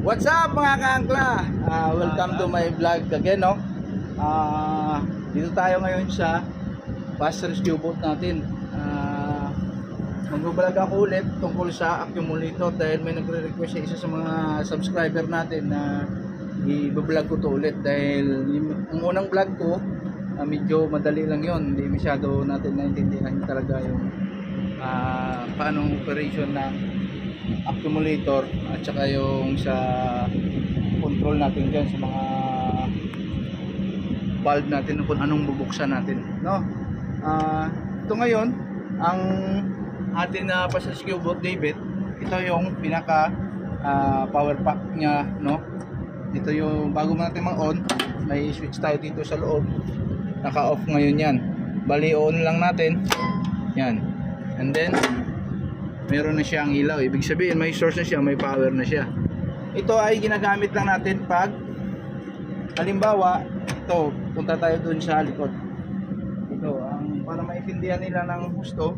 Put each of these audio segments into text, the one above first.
What's up mga kaangkla? Welcome to my vlog again, no? Dito tayo ngayon sa fast rescue boat natin. Mag-vlog ako ulit tungkol sa accumulator dahil may nagre-request sa isa sa mga subscriber natin na i-vlog ko to ulit dahil ang unang vlog ko medyo madali lang yon, hindi masyado natin naintindihan talaga yung paano operation ng accumulator at saka yung sa control natin dyan sa mga valve natin kung anong bubuksan natin, no? Ito ngayon ang atin na pasascue boat David, ito yung pinaka power pack nya, no? Ito yung bago natin mag-on, may switch tayo dito sa loob, naka-off ngayon yan, bali on lang natin yan, and then meron na siyang ilaw, ibig sabihin may source na siya, may power na siya. Ito ay ginagamit lang natin pag halimbawa, ito, punta tayo dun sa likod. Ito, para maiintindihan nila ng gusto,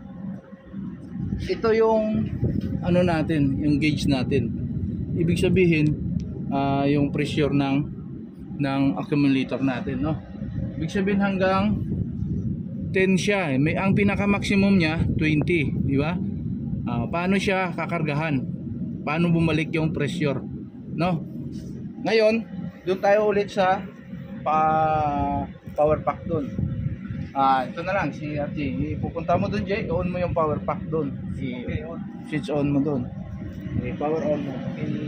ito yung ano natin, yung gauge natin. Ibig sabihin, yung pressure ng accumulator natin, no? Ibig sabihin hanggang 10 siya, may ang pinaka maximum niya 20, di ba? Paano siya kakargahan, paano bumalik yung pressure, no? Ngayon doon tayo ulit sa power pack doon. Ito na lang si RJ, pupunta mo doon, Jay, on mo yung power pack doon, switch on mo doon, power on mo.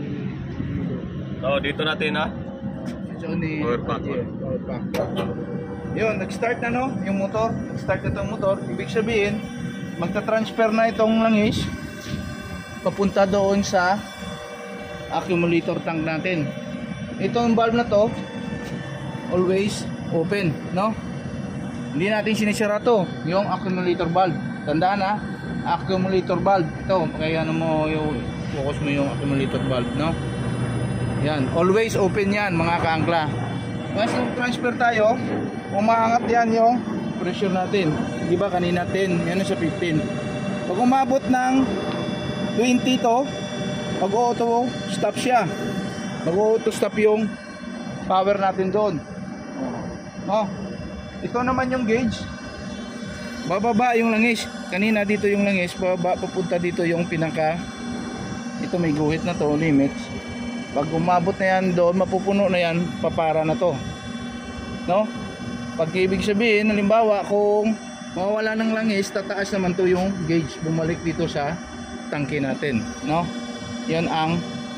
Dito natin switch on ni power pack. Power pack. Yun, nag-start na, no, yung motor, nag-start na itong motor, ibig sabihin magta-transfer na itong langis papunta doon sa accumulator tank natin. Itong valve na to always open, no? Hindi natin sinisira to, yung accumulator valve. Tandaan na, accumulator valve. Ito, kaya ano mo yung focus mo yung accumulator valve, no? Yan, always open yan mga kaangkla. Once transfer tayo, umaangat yan yung pressure natin. Di ba kanina 10, yan na sa 15. Pag umabot ng 20 to, mag-auto stop siya. Mag-auto stop yung power natin doon. No? Ito naman yung gauge. Bababa yung langis. Kanina dito yung langis, bababa, papunta dito yung pinaka. Ito may guhit na to, limits. Pag umabot na yan doon, mapupuno na yan, papara na to. No? Pag ibig sabihin, halimbawa kung mawala ng langis, tataas naman to yung gauge, bumalik dito sa tangke natin, no? Yan ang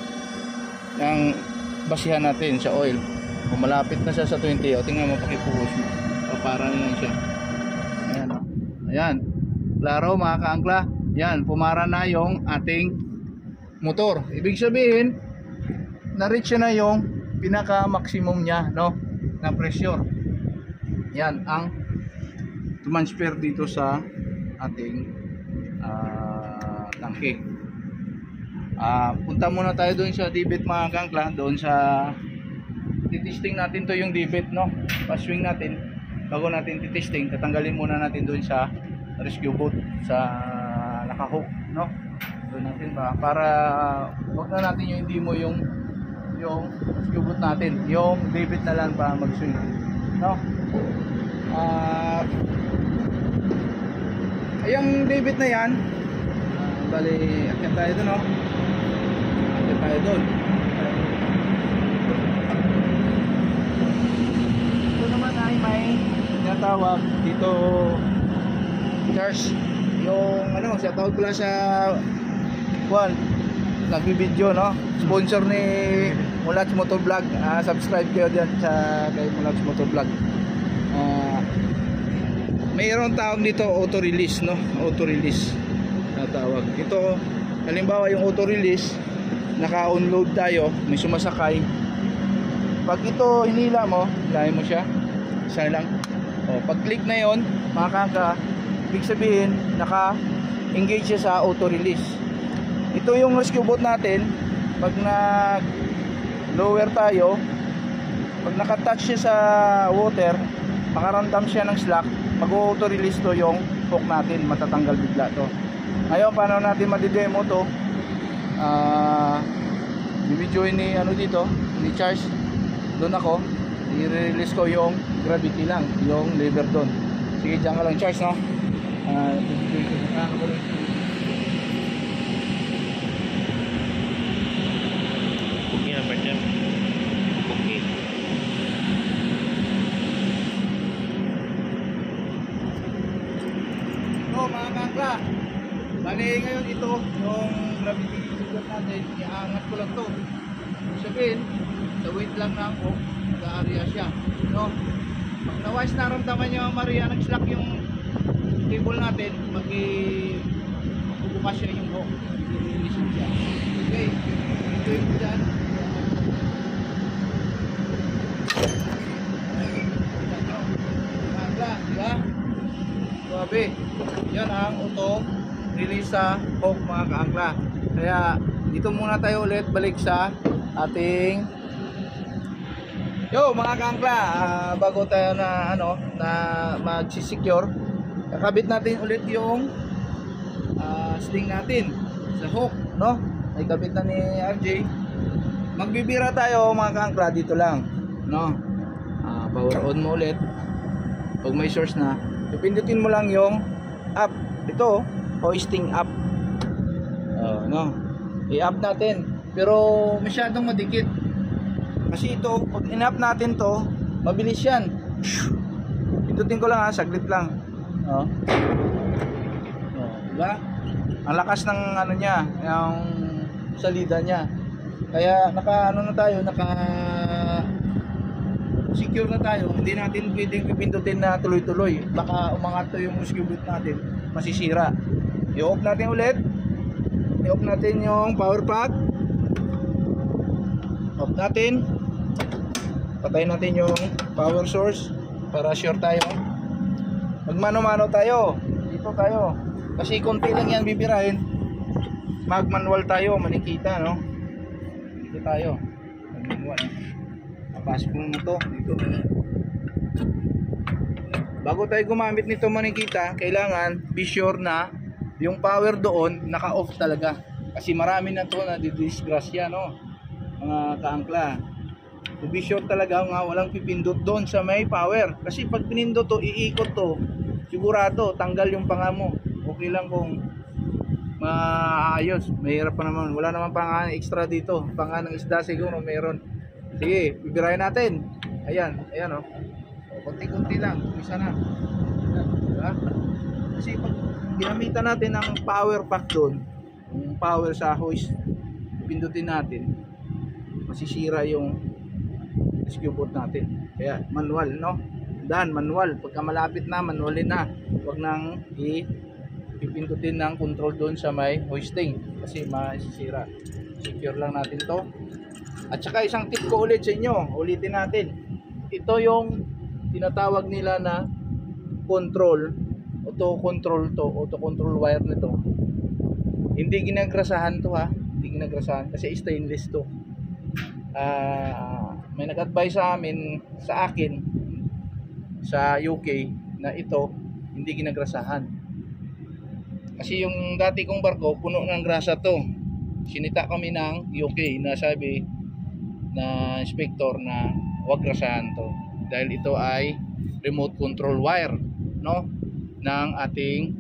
basihan natin sa oil. Kung malapit na siya sa 20, o tingnan mo, pakipuhos mo, para na yan siya. Ayan, o. Ayan, klaro mga kaangkla. Yan, pumara na yung ating motor. Ibig sabihin, na-reach na yung pinaka maximum nya, no, na pressure. Yan ang transfer dito sa ating tangke. Punta muna tayo doon sa dibit mga kaangkla, doon sa titesting natin to yung dibit, no? Pa-swing natin bago natin titesting, tatanggalin muna natin doon sa rescue boat sa nakahook, no? Doon natin ba para wag na natin yung demo yung rescue boat natin, yung dibit na lang pa mag-swing, no? Yung David na yan, bali akyat tayo doon, no? Akyat tayo doon. Ito naman ay may tinatawag dito charge, yung ano, siya tawag pala sa nagbibideo, no? Sponsor ni Mulats Motor Vlog. Subscribe kayo dyan sa kay Mulats Motor Vlog. Mayroon tawag dito auto release, no? Auto release na tawag. Ito halimbawa yung auto release, naka-unload tayo, may sumasakay. Pag ito hinila mo, hilahin mo siya, isa lang. Pag click na yon, makaka, ibig sabihin naka-engage siya sa auto release. Ito yung rescue boat natin. Pag nag-lower tayo, pag naka-touch siya sa water, makaramdam siya ng slack, mag-auto release to yung hook natin, matatanggal bigla to. Ngayon, paano natin madidemo to? join ni ano dito, ni Charles. Doon ako, i-release ko yung gravity lang, yung lever doon. Sige, dyan ka lang Charles, no? Bukit na partner. Bukit. So mga kangkla, bali ngayon ito yung gravity lever natin, iaangat ko lang to. Sabihin, sa weight lang na ako, nag-area siya, no? Pag na-wise naramdaman nyo Maria, nag-slack yung cable natin, magbubukas siya yung hook, i-release siya. Okay, ito yung dyan. Diba? Grabe. Yan ang auto release sa hook mga kaangkla. Kaya dito muna tayo ulit balik sa ating mga kaangkla, bago tayo na mag-secure, kakabit natin ulit yung sling natin sa hook, no? Ay kabit na ni RJ. Magbibira tayo mga kaangkla dito lang, no? Power on mo ulit. Pag may source na, pipindutin mo lang yung up. Ito, hoisting up. No? I-up natin. Pero masyadong madikit. Kasi ito, pag in-up natin to, mabilis yan. Pindutin ko lang saglit lang. Diba? Ang lakas ng ano niya, yung salida niya. Kaya naka secure na tayo, hindi natin pwedeng pipindutin na tuloy-tuloy, baka umangat to yung muscle natin, masisira. I-off natin ulit, i-off natin yung power pack, off natin, patayin natin yung power source para sure tayo. Magmano-mano tayo, dito tayo, kasi konti lang yan bibirahin, mag-manual tayo, manikita, no? Dito tayo, mag-manual. Pasok mo to dito. Bago tayo gumamit nito manikita, kailangan be sure na yung power doon naka-off talaga. Kasi marami na to na didisgrasya, no? Mga kaangkla. So be sure talaga nga walang pipindot doon sa may power. Kasi pag pinindot to, iikot to, sigurado tanggal yung panga mo. Okay lang kung maayos. Mahirap pa naman. Wala naman panga extra dito. Panga ng isda siguro meron. Sige, bibirahin natin. Ayan, oh. Konti-konti lang, isa na. Diba? Kasi pag ginamitan natin ang power pack doon, yung power sa hoist, pindutin natin, masisira yung rescue boat natin. Kaya manual, no? Dan manual. Pagka malapit na, manualin na. Huwag nang ipindutin ng control doon sa may hoisting kasi masisira. Secure lang natin to. At saka isang tip ko ulit sa inyo, ulitin natin. Ito yung tinatawag nila na auto control wire nito. Hindi ginagrasahan to, ha. Hindi ginagrasahan kasi stainless to. May nag-advise sa akin sa UK na ito hindi ginagrasahan. Kasi yung dati kong barko puno ng grasa to. Sinita kami ng UK na sabi na inspector na huwag grasahan to dahil ito ay remote control wire, no, ng ating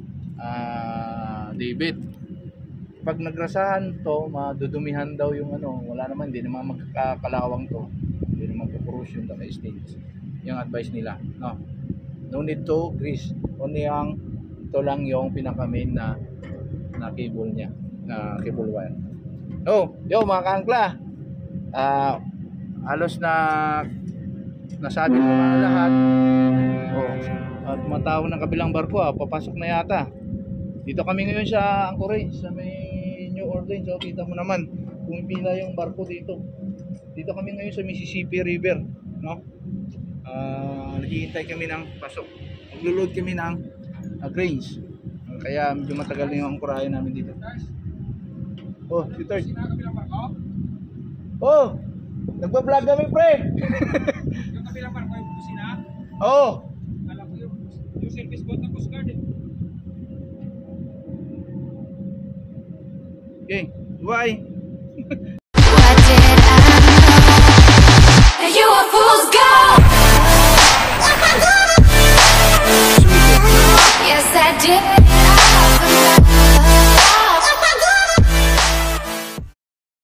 David. Pag nagrasahan to, madudumihan daw yung wala naman, hindi naman magkakalawang to, hindi naman corrosion the stains. Yung advice nila, no need to grease, only ito lang yung pinaka main na cable niya, na cable wire. Mga kaangkla, halos na nasabi ko na lahat. At matawag ng kabilang barko, papasok na yata. Dito kami ngayon sa Anchorage, sa may New Orleans. So kita mo naman kung pila yung barko dito. Dito kami ngayon sa Mississippi River, no? Naghihintay kami ng pasok. Maglulod kami ng grains. Kaya medyo matagal na yung angkorayan namin dito. Si Third. Nagbablog kami, pre. Yung kabilang barko yung kusina? Alam ko yung service boat ng Coast Guard. Okay, bye.